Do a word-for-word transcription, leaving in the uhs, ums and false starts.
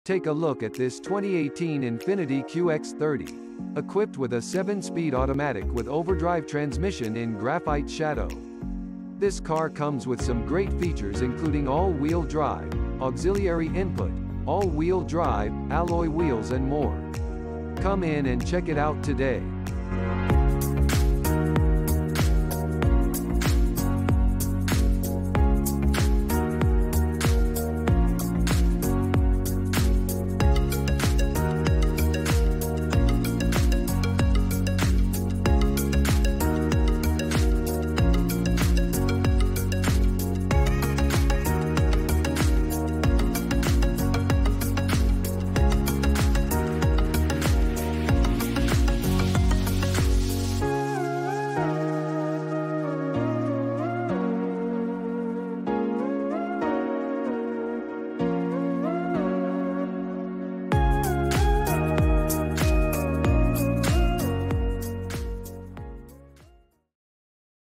Take a look at this twenty eighteen INFINITI Q X thirty. Equipped with a seven-speed automatic with overdrive transmission in Graphite Shadow. This car comes with some great features including all-wheel drive, auxiliary input, all-wheel drive, alloy wheels and more. Come in and check it out today.